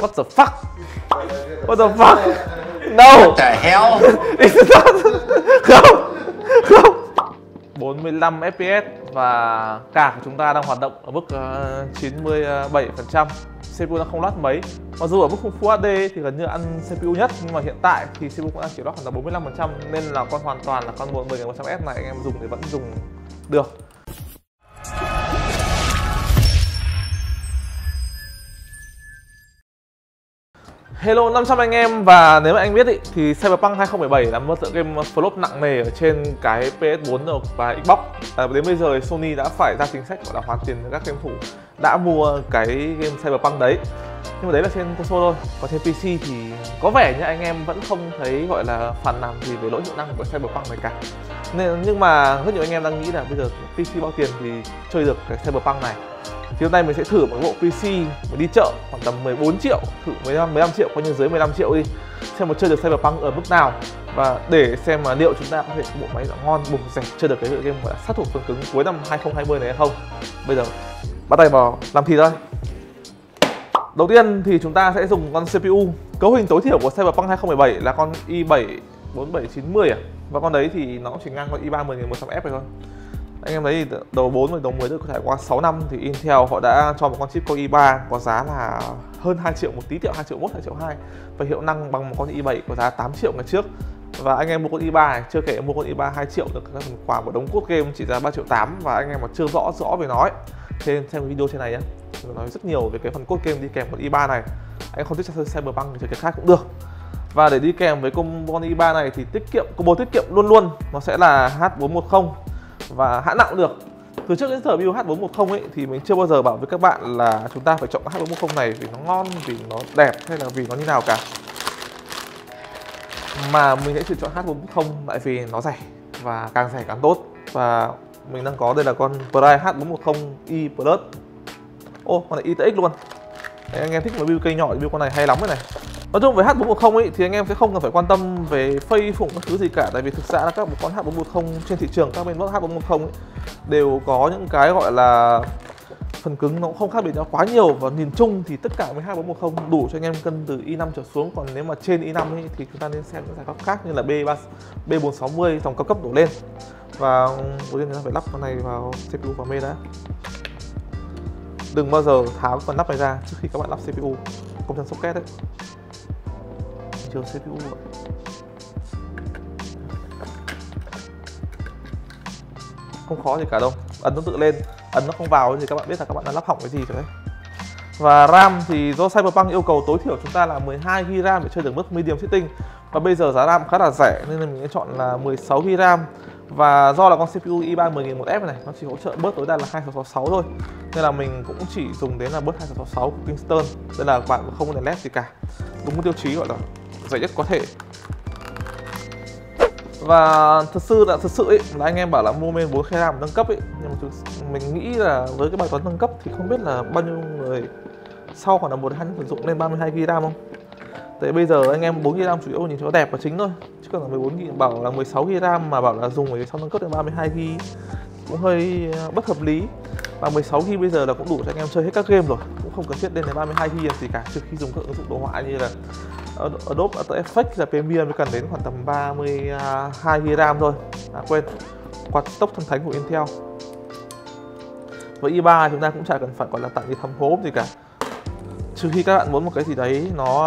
What the fuck? What the fuck? No. What the hell? Không. 45 FPS và card của chúng ta đang hoạt động ở mức 97%. CPU nó không lót mấy. Mặc dù ở mức Full HD thì gần như ăn CPU nhất, nhưng mà hiện tại thì CPU cũng đang chỉ lót khoảng là 45%, nên là con hoàn toàn là con 10100S này anh em dùng thì vẫn dùng được. Hello 500 anh em, và nếu mà anh biết thì Cyberpunk 2077 là một tựa game flop nặng nề ở trên cái PS4 và Xbox. Đến bây giờ Sony đã phải ra chính sách gọi là hoàn tiền cho các game thủ đã mua cái game Cyberpunk đấy. Nhưng mà đấy là trên console thôi, còn trên PC thì có vẻ như anh em vẫn không thấy gọi là phàn nàn gì về lỗi hiệu năng của Cyberpunk này cả. Nhưng mà rất nhiều anh em đang nghĩ là bây giờ PC bao tiền thì chơi được cái Cyberpunk này. Thì hôm nay mình sẽ thử một bộ PC mình đi chợ khoảng tầm 14 triệu, thử 15 triệu, coi như dưới 15 triệu đi, xem một chơi được Cyberpunk ở mức nào, và để xem mà liệu chúng ta có thể bộ máy ngon bổ rẻ chơi được cái tựa game gọi là sát thủ phần cứng cuối năm 2020 này hay không. Bây giờ bắt tay vào làm thịt thôi. Đầu tiên thì chúng ta sẽ dùng con CPU. Cấu hình tối thiểu của Cyberpunk 2077 là con i7 4790 và con đấy thì nó chỉ ngang con i3 10100F thôi. Anh em thấy thì đầu 4 và đầu 10 được trải qua 6 năm thì Intel họ đã cho một con chip Core i3 có giá là hơn 2 triệu, một tí triệu, 2 triệu 1, 2 triệu 2, và hiệu năng bằng một con i7 có giá 8 triệu ngày trước. Và anh em mua con i3 này, chưa kể mua con i3 2 triệu được các phần quà của đống cốt game chỉ giá 3 triệu 8, và anh em mà chưa rõ về nó ấy, thì xem video trên này nhé, mình nói rất nhiều về cái phần cốt game đi kèm con i3 này. Anh không thích chơi Cyberpunk thì chơi cái khác cũng được. Và để đi kèm với con i3 này thì combo tiết kiệm luôn nó sẽ là H410 và hãng nào cũng được. Từ trước đến giờ build H410 ấy thì mình chưa bao giờ bảo với các bạn là chúng ta phải chọn H410 này vì nó ngon, vì nó đẹp hay là vì nó như nào cả, mà mình sẽ chọn H410 tại vì nó rẻ và càng rẻ càng tốt. Và mình đang có đây là con Prime H410i Plus. Ô, con này ITX luôn. Đấy, anh em thích mà build cây nhỏ thì build con này hay lắm rồi này. Nói chung với H410 ấy thì anh em sẽ không cần phải quan tâm về phây phụng các thứ gì cả, tại vì thực ra là các con H410 trên thị trường, các bên H410 ấy đều có những cái gọi là phần cứng nó cũng không khác biệt nhau quá nhiều, và nhìn chung thì tất cả với H410 đủ cho anh em cân từ i5 trở xuống. Còn nếu mà trên i5 ấy, thì chúng ta nên xem những giải pháp khác như là B460 dòng cao cấp đổ lên. Và đầu tiên chúng ta phải lắp con này vào CPU và mê đã. Đừng bao giờ tháo phần nắp này ra trước khi các bạn lắp CPU, công chân socket đấy. Chờ CPU vậy. Không khó gì cả đâu, ấn nó tự lên, ấn nó không vào thì các bạn biết là các bạn đang lắp hỏng cái gì rồi đấy. Và RAM thì do Cyberpunk yêu cầu tối thiểu chúng ta là 12GB RAM để chơi được mức medium setting, và bây giờ giá RAM khá là rẻ nên là mình sẽ chọn là 16GB RAM. Và do là con CPU i3 10100F này nó chỉ hỗ trợ bớt tối đa là 2666 thôi, nên là mình cũng chỉ dùng đến là bớt 2666 của Kingston. Đây là bạn không có đèn led gì cả, đúng tiêu chí gọi là rẻ nhất có thể. Và thật sự ấy, là anh em bảo là mua main 4GB RAM nâng cấp ấy, nhưng mà mình nghĩ là với cái bài toán nâng cấp thì không biết là bao nhiêu người sau khoảng là 1-2 năm sử dụng lên 32GB RAM không. Tại bây giờ anh em 4GB RAM chủ yếu nhìn cho nó đẹp và chính thôi, chứ còn là 14GB bảo là 16GB RAM mà bảo là dùng để sau nâng cấp đến 32GB cũng hơi bất hợp lý. Và 16GB bây giờ là cũng đủ cho anh em chơi hết các game rồi, cũng không cần thiết lên đến 32GB gì cả, trừ khi dùng các ứng dụng đồ họa như là Adobe After Effects là Premiere mới cần đến khoảng tầm 32GB RAM thôi. Quên, quạt tốc thần thánh của Intel. Với i3 chúng ta cũng chả cần phải gọi là tặng gì thấm thố gì cả, trừ khi các bạn muốn một cái gì đấy nó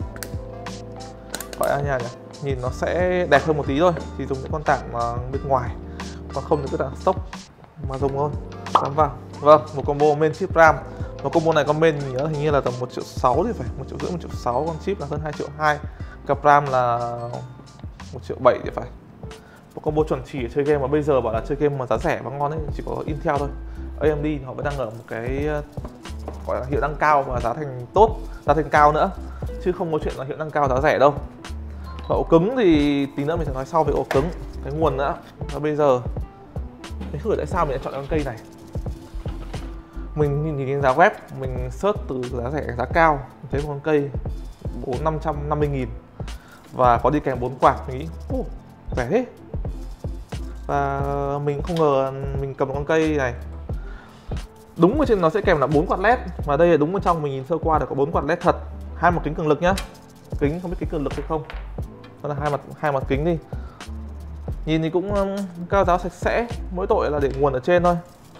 gọi là nhìn nó sẽ đẹp hơn một tí thôi thì dùng những con tảng bên ngoài, còn không những cái tảng stock mà dùng thôi. Vâng, một combo main chip RAM. Một combo này con main mình nhớ hình như là tầm 1.6 triệu thì phải, 1.5 triệu, 1.6 triệu, con chip là hơn 2.2 triệu, cặp RAM là 1.7 triệu thì phải. Một combo chuẩn chỉ để chơi game, mà bây giờ bảo là chơi game mà giá rẻ và ngon ấy chỉ có Intel thôi. AMD họ vẫn đang ở một cái gọi là hiệu năng cao và giá thành tốt, giá thành cao nữa, chứ không có chuyện là hiệu năng cao giá rẻ đâu. Và ổ cứng thì tí nữa mình sẽ nói sau về ổ cứng, cái nguồn nữa. Và bây giờ mình không hiểu tại sao mình lại chọn con cây này. Mình nhìn đến giá web, mình search từ giá rẻ giá cao, mình thấy một con cây 550.000 và có đi kèm 4 quạt, mình nghĩ rẻ thế. Và mình không ngờ mình cầm một con cây này. Đúng ở trên nó sẽ kèm là 4 quạt led, và đây là đúng bên trong mình nhìn sơ qua là có 4 quạt led thật, hai mặt kính cường lực nhá. Kính không biết kính cường lực hay không, đó là hai mặt kính đi. Nhìn thì cũng cao giáo sạch sẽ, mỗi tội là để nguồn ở trên thôi.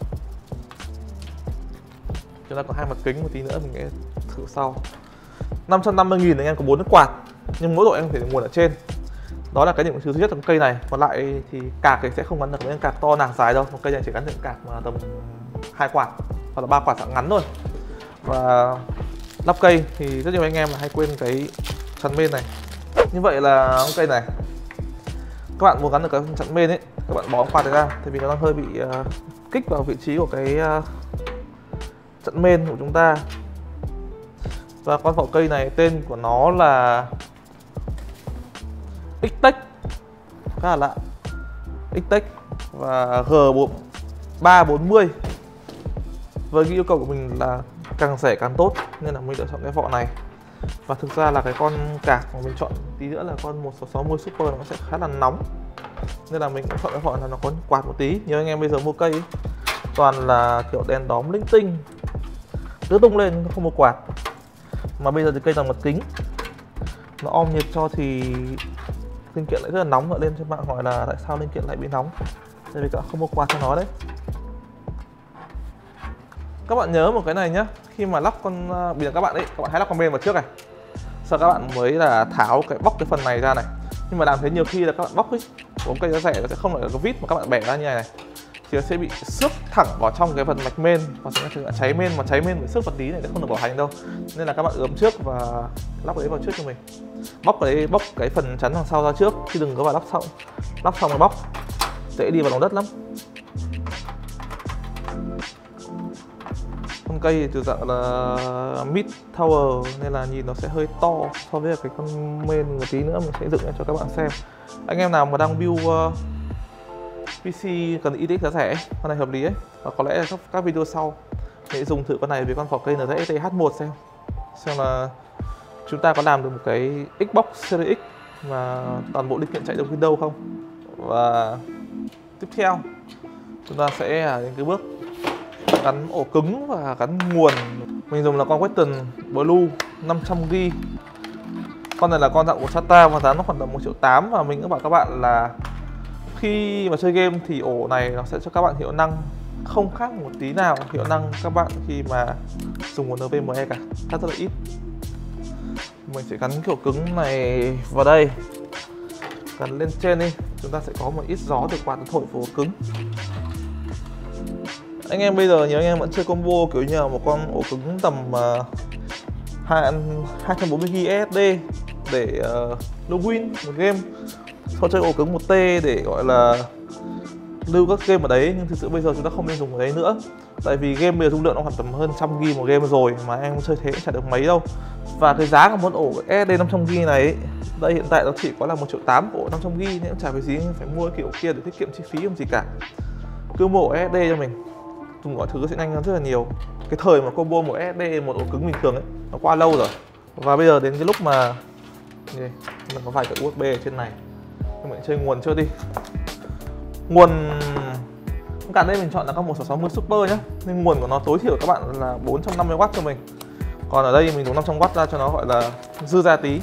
Chúng ta có hai mặt kính, một tí nữa mình sẽ thử sau. 550.000 anh em có 4 cái quạt, nhưng mỗi tội anh phải để nguồn ở trên. Đó là cái điểm thứ nhất trong cây này. Còn lại thì cạc thì sẽ không gắn được với cạc to nàng dài đâu. Một cây này chỉ gắn được cạc mà tầm 2 quạt hoặc là 3 quạt dạng ngắn thôi. Và lắp cây thì rất nhiều anh em là hay quên cái chắn main này. Như vậy là con cây này các bạn muốn gắn được cái chắn main ấy, các bạn bỏ quạt này ra, tại vì nó đang hơi bị kích vào vị trí của cái chắn main của chúng ta. Và con vỏ cây này tên của nó là X-Tech, khá là lạ, X-Tech và G340. Với cái yêu cầu của mình là càng rẻ càng tốt nên là mình lựa chọn cái vỏ này. Và thực ra là cái con cạc mà mình chọn tí nữa là con 1660 Super nó sẽ khá là nóng, nên là mình cũng chọn cái vỏ này nó có quạt một tí. Nhiều anh em bây giờ mua cây ấy, toàn là kiểu đèn đóm linh tinh, cứ tung lên không có quạt. Mà bây giờ thì cây là mặt kính, nó om nhiệt cho thì linh kiện lại rất là nóng. Lại lên trên mạng hỏi là tại sao linh kiện lại bị nóng, tại vì các bạn không có quạt cho nó đấy. Các bạn nhớ một cái này nhá, khi mà lắp con bây giờ các bạn hãy lắp con main vào trước này, sau các bạn mới là tháo bóc cái phần này ra này. Nhưng mà làm thế nhiều khi là các bạn bóc ấy, bóng cây giá rẻ nó sẽ không phải là cái vít mà các bạn bẻ ra như này thì nó sẽ bị xước thẳng vào trong cái phần mạch main và sẽ cháy main, mà cháy main với xước vật lý này sẽ không được bảo hành đâu. Nên là các bạn ướm trước và lắp cái đấy vào trước cho mình. Bóc cái phần chắn đằng sau ra trước, chứ đừng có vào lắp xong rồi bóc, dễ đi vào lòng đất lắm. Con cây thì từ dạng là mid tower nên là nhìn nó sẽ hơi to so với cái con main. Một tí nữa mình sẽ dựng cho các bạn xem. Anh em nào mà đang build PC cần ITX giá rẻ, con này hợp lý ấy, và có lẽ là các video sau mình sẽ dùng thử con này với con vỏ cây NZXT H1 xem là chúng ta có làm được một cái Xbox Series X mà toàn bộ linh kiện chạy được Windows không. Và tiếp theo chúng ta sẽ đến cái bước gắn ổ cứng và gắn nguồn. Mình dùng là con Western Blue 500GB. Con này là con dạng ổ SATA và giá nó khoảng tầm 1,8 triệu. Và mình cũng bảo các bạn là khi mà chơi game thì ổ này nó sẽ cho các bạn hiệu năng không khác một tí nào hiệu năng các bạn khi mà dùng nguồn NVMe cả, rất là ít. Mình sẽ gắn cái ổ cứng này vào đây, gắn lên trên đi, chúng ta sẽ có một ít gió từ quạt thổi vào ổ cứng. Anh em bây giờ nhiều anh em vẫn chơi combo kiểu như là một con ổ cứng tầm 240GB SSD để lưu win một game, sau chơi ổ cứng 1T để gọi là lưu các game ở đấy. Nhưng thực sự bây giờ chúng ta không nên dùng ở đấy nữa, tại vì game bây giờ dung lượng nó khoảng tầm hơn 100GB một game rồi mà anh em chơi thế cũng chả được mấy đâu. Và cái giá của một ổ SSD 500GB này ấy, đây hiện tại nó chỉ có là 1,8 triệu của ổ 500GB nên cũng chả phải gì phải mua cái kiểu kia để tiết kiệm chi phí làm gì cả. Cứ mua ổ SSD cho mình, dùng mọi thứ sẽ nhanh hơn rất là nhiều. Cái thời mà combo một SSD một ổ cứng bình thường ấy nó qua lâu rồi. Và bây giờ đến cái lúc mà mình có vài cái USB ở trên này, nhưng mình chơi nguồn trước đi. Nguồn cả đây mình chọn là con 1660 Super nhé, nên nguồn của nó tối thiểu các bạn là 450W cho mình. Còn ở đây mình dùng 500W ra cho nó gọi là dư ra tí.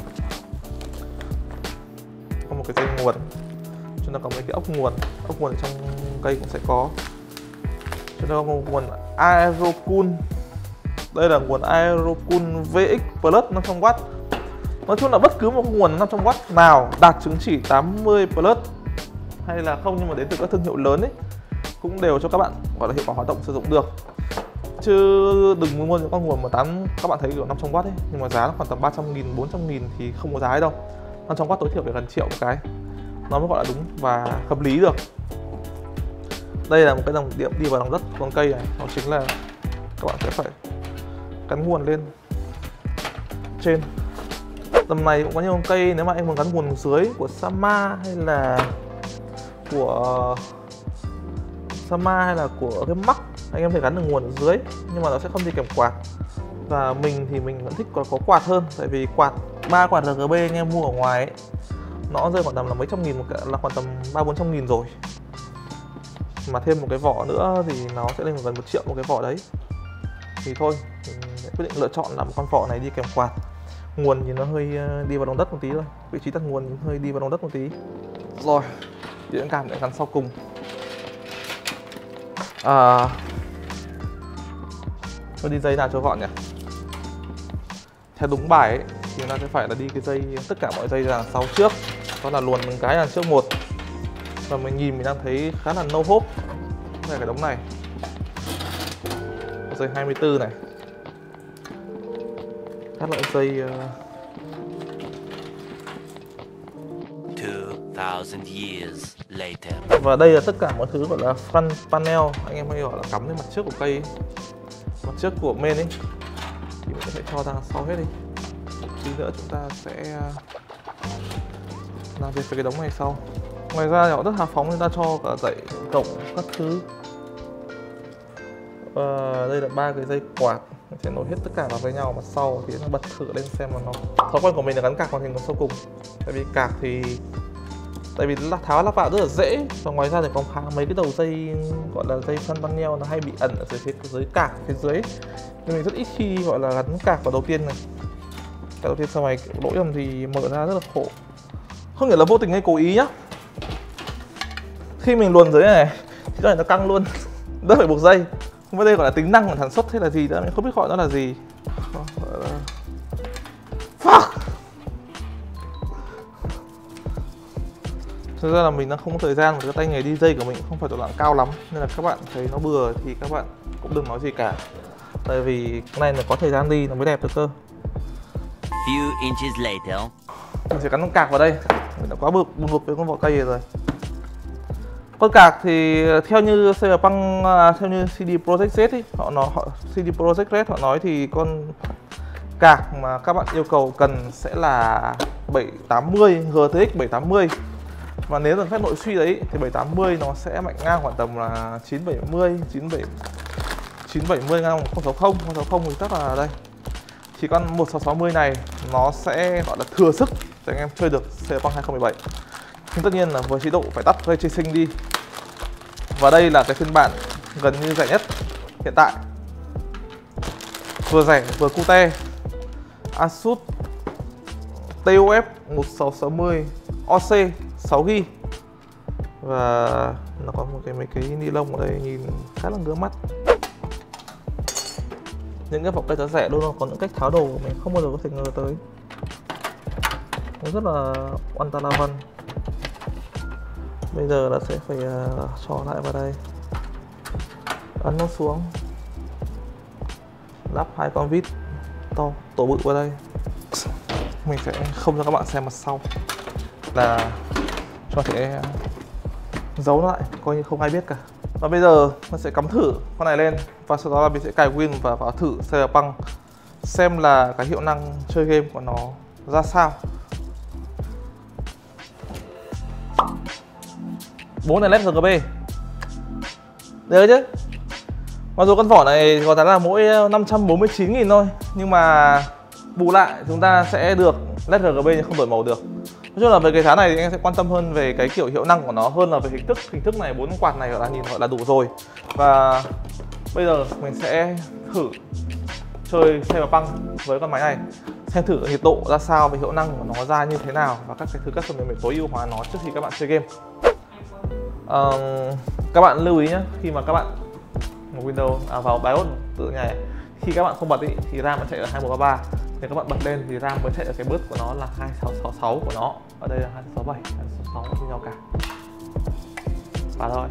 Có một cái dây nguồn, chúng ta có mấy cái ốc nguồn ở trong cây cũng sẽ có. Chúng ta có một nguồn Aerocool. Đây là nguồn Aerocool VX Plus 500W. Nói chung là bất cứ một nguồn 500W nào đạt chứng chỉ 80 Plus hay là không, nhưng mà đến từ các thương hiệu lớn ấy, cũng đều cho các bạn gọi là hiệu quả hoạt động sử dụng được. Chứ đừng mua những con nguồn mà các bạn thấy kiểu 500W ấy, nhưng mà giá nó khoảng tầm 300.000, 400.000 thì không có giá ấy đâu. 500W tối thiểu phải gần triệu một cái, nó mới gọi là đúng và hợp lý được. Đây là một cái dòng điện đi vào lòng đất con cây này, nó chính là các bạn sẽ phải gắn nguồn lên trên. Tầm này cũng có nhiều con cây, nếu mà anh muốn gắn nguồn dưới của Sama hay là của cái Max, anh em thể gắn được nguồn ở dưới, nhưng mà nó sẽ không đi kèm quạt. Và mình thì mình vẫn thích có quạt hơn, tại vì ba quạt RGB anh em mua ở ngoài ấy, nó rơi khoảng tầm là mấy trăm nghìn một cái, là khoảng tầm 300-400.000 rồi. Mà thêm một cái vỏ nữa thì nó sẽ lên gần 1 triệu một cái vỏ đấy. Thì thôi, mình quyết định lựa chọn là một con vỏ này đi kèm quạt. Nguồn nhìn nó hơi đi vào lòng đất một tí thôi. Vị trí tắt nguồn hơi đi vào lòng đất một tí. Rồi, điện cảm lại gắn sau cùng. Tôi đi dây nào cho gọn nhỉ? Theo đúng bài ấy, thì chúng ta sẽ phải là đi cái dây, tất cả mọi dây ra đằng sau trước. Đó là luồn từng cái đằng trước một. Và mình nhìn mình đang thấy khá là no hope. Đây cái đống này. Dây 24 này. Các loại dây 2000 years later. Và đây là tất cả mọi thứ gọi là front panel, anh em hay gọi là cắm lên mặt trước của cây, mặt trước của main ấy, thì mình sẽ cho ra sau hết đi. Tí nữa chúng ta sẽ làm việc với cái đống này sau. Ngoài ra họ rất hào phóng, chúng ta cho cả dãy cổng các thứ. Đây là 3 cái dây quạt, mình sẽ nối hết tất cả vào với nhau mặt sau thì nó bật thử lên xem mà nó. Thói quen của mình là gắn cạc hoàn thành sau cùng, tại vì cạc thì tháo lắp vào rất là dễ. Và ngoài ra thì có mấy cái đầu dây gọi là dây phân băng neo nó hay bị ẩn ở dưới cạc phía dưới, nên mình rất ít khi gọi là gắn cạc vào đầu tiên này. Cái đầu tiên sau này lỗi lầm thì mở ra rất là khổ, không nghĩa là vô tình hay cố ý nhá. Khi mình luồn dưới này thì cái này nó căng luôn, đỡ phải buộc dây. Không biết đây gọi là tính năng của sản xuất hay là gì đó, mình không biết gọi nó là gì. Fuck. Thực ra là mình đang không có thời gian, và cái tay nghề đi dây của mình không phải độ lạng cao lắm, nên là các bạn thấy nó bừa thì các bạn cũng đừng nói gì cả. Tại vì cái này là có thời gian đi nó mới đẹp được cơ. Few inches later. Mình sẽ gắn con cạc vào đây, mình đã quá buồn bực với con vỏ cây rồi. Con cạc thì theo như Cyberpunk, theo như CD Projekt Red ấy, CD Projekt Red họ nói thì con cạc mà các bạn yêu cầu cần sẽ là 780 GTX 780. Và nếu là phép nội suy đấy thì 780 nó sẽ mạnh ngang khoảng tầm là 970 ngang 1060 thì chắc là đây. Chỉ con 1660 này nó sẽ gọi là thừa sức để anh em chơi được Cyberpunk 2017. Nhưng tất nhiên là với chế độ phải tắt ray tracing đi. Và đây là cái phiên bản gần như rẻ nhất hiện tại. Vừa rẻ vừa cute. Asus TUF 1660 OC 6GB. Và nó có mấy cái ni lông ở đây nhìn khá là ngứa mắt. Những cái vỏ cây giá rẻ luôn có những cách tháo đồ mình không bao giờ có thể ngờ tới. Nó rất là oan ta la văn. Bây giờ là sẽ phải cho lại vào đây, ấn nó xuống, lắp 2 con vít to tổ bự vào đây. Mình sẽ không cho các bạn xem mặt sau, là cho thể giấu nó lại coi như không ai biết cả. Và bây giờ mình sẽ cắm thử con này lên, và sau đó là mình sẽ cài Win và vào thử Cyberpunk xem là cái hiệu năng chơi game của nó ra sao. 4 đèn LED RGB được chứ. Mặc dù con vỏ này có giá là mỗi 549.000 thôi, nhưng mà bù lại chúng ta sẽ được LED RGB nhưng không đổi màu được. Nói chung là về cái giá này thì anh sẽ quan tâm hơn về cái kiểu hiệu năng của nó hơn là về hình thức. Hình thức này 4 quạt này là nhìn gọi là đủ rồi. Và bây giờ mình sẽ thử chơi Cyberpunk với con máy này, xem thử nhiệt độ ra sao và hiệu năng của nó ra như thế nào, và các cái thứ custom để tối ưu hóa nó trước khi các bạn chơi game. Các bạn lưu ý nhé, khi mà các bạn Windows vào BIOS tự nhảy, khi các bạn không bật ý, thì RAM nó chạy ở 2133. Nếu các bạn bật lên thì RAM mới chạy ở cái bus của nó là 2666 của nó. Ở đây là 2667, 2666 như nhau cả. Và thôi.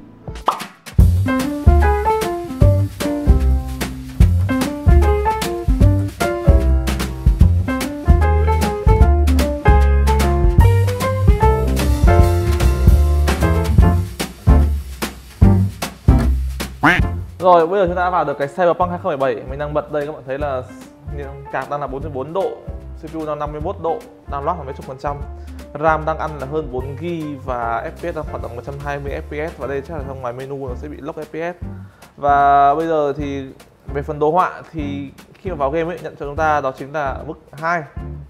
Rồi bây giờ chúng ta đã vào được cái Cyberpunk 2077. Mình đang bật đây, các bạn thấy là card đang là 44 độ, CPU đang 51 độ, đang lock là mấy chục %. RAM đang ăn là hơn 4GB và FPS đang khoảng tầm 120 FPS, và đây chắc là trong ngoài menu nó sẽ bị lock FPS. Và bây giờ thì về phần đồ họa thì khi mà vào game ấy, nhận cho chúng ta đó chính là mức 2.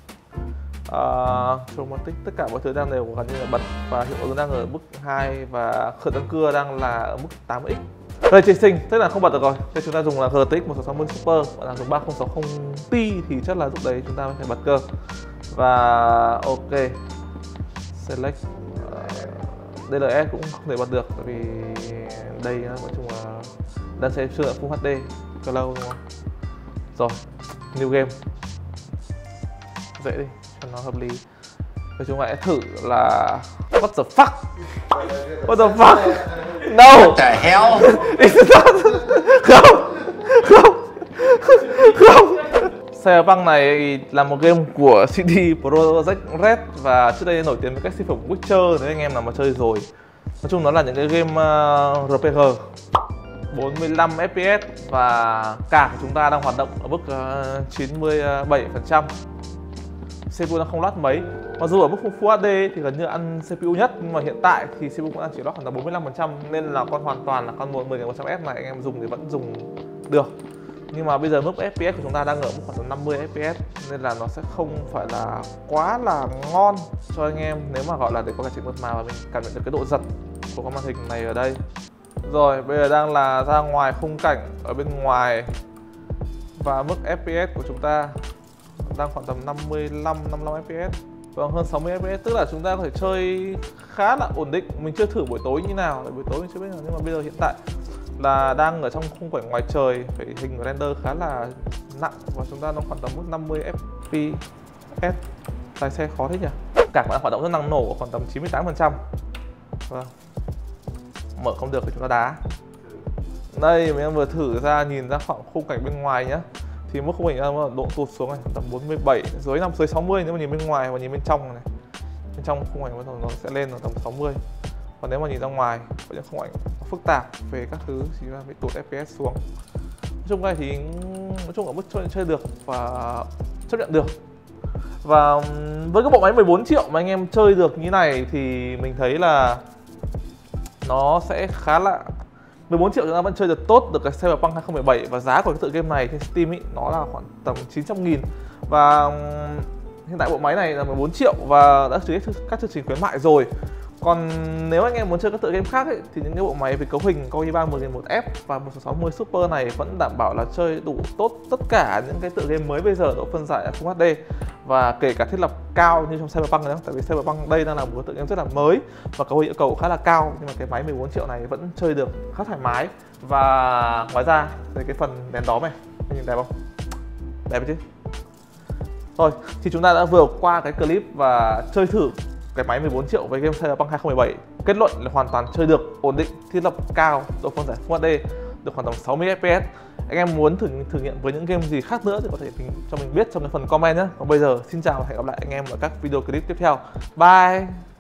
Chromatic, tất cả mọi thứ đang đều gần như là bật, và hiệu ứng đang ở mức 2, và khởi tăng cưa đang là ở mức 8x. Ray tracing tức là không bật được rồi. Thế chúng ta dùng là GTX 1660 Super, hoặc là dùng 3060 Ti thì chắc là lúc đấy chúng ta mới phải bật cơ. Và ok, select DLS cũng không thể bật được tại vì đây nói chung là đang xem chưa là Full HD cơ lâu đúng không? Rồi, new game dễ đi cho nó hợp lý. Và chúng ta sẽ thử là what the fuck? What the fuck? No! What the hell? Không! Cyberpunk này là một game của CD Projekt Red và trước đây nổi tiếng với các siêu phẩm Witcher nếu anh em nào mà chơi rồi. Nói chung nó là những cái game RPG 45 FPS và cả của chúng ta đang hoạt động ở mức 97%. CPU nó không lót mấy. Mặc dù ở mức Full HD thì gần như ăn CPU nhất, nhưng mà hiện tại thì CPU cũng đang chỉ lót khoảng là 45%, nên là con hoàn toàn là con 10100F này anh em dùng thì vẫn dùng được. Nhưng mà bây giờ mức FPS của chúng ta đang ở mức khoảng 50 FPS nên là nó sẽ không phải là quá là ngon cho anh em nếu mà gọi là để có cái chỉnh mượt mà và mình cảm nhận được cái độ giật của con màn hình này ở đây. Rồi bây giờ đang là ra ngoài khung cảnh ở bên ngoài và mức FPS của chúng ta đang khoảng tầm 55 FPS, vâng, hơn 60 FPS, tức là chúng ta có thể chơi khá là ổn định. Mình chưa thử buổi tối như nào, buổi tối mình chưa biết nào, nhưng mà bây giờ hiện tại là đang ở trong khung cảnh ngoài trời, phải hình render khá là nặng và chúng ta nó khoảng tầm mức 50 FPS. Lái xe khó thế nhỉ? Cả hoạt động rất năng nổ khoảng tầm 98%. Vâng. Mở không được thì chúng ta đá. Đây mình vừa thử ra nhìn ra khoảng khung cảnh bên ngoài nhá. Thì mức khung cảnh độ tụt xuống này tầm 47, dưới 60 nếu mà nhìn bên ngoài và nhìn bên trong này. Bên trong khung cảnh nó sẽ lên ở tầm 60. Còn nếu mà nhìn ra ngoài có những khung ảnh phức tạp về các thứ thì là bị tụt FPS xuống. Nói chung này thì nói chung ở mức chơi được và chấp nhận được. Và với cái bộ máy 14 triệu mà anh em chơi được như này thì mình thấy là nó sẽ khá là 14 triệu chúng ta vẫn chơi được tốt được cái Cyberpunk 2077 và giá của cái tựa game này trên Steam ý, nó là khoảng tầm 900.000 và hiện tại bộ máy này là 14 triệu và đã trực tiếp các chương trình khuyến mại rồi. Còn nếu anh em muốn chơi các tựa game khác ấy, thì những cái bộ máy về cấu hình Core i3 101F và 1660 Super này vẫn đảm bảo là chơi đủ tốt tất cả những cái tựa game mới bây giờ độ phân giải Full HD và kể cả thiết lập cao như trong Cyberpunk nữa. Tại vì Cyberpunk đây đang là một tựa game rất là mới và cấu hình yêu cầu khá là cao, nhưng mà cái máy 14 triệu này vẫn chơi được khá thoải mái. Và ngoài ra thì cái phần đèn đóm này anh nhìn đẹp không? Đẹp chứ? Thôi thì chúng ta đã vừa qua cái clip và chơi thử cái máy 14 triệu với game Cyberpunk 2077. Kết luận là hoàn toàn chơi được, ổn định, thiết lập cao, độ phân giải Full HD, được khoảng tầm 60 FPS. Anh em muốn thử nghiệm với những game gì khác nữa thì có thể cho mình biết trong cái phần comment nhé. Còn bây giờ xin chào và hẹn gặp lại anh em ở các video clip tiếp theo. Bye.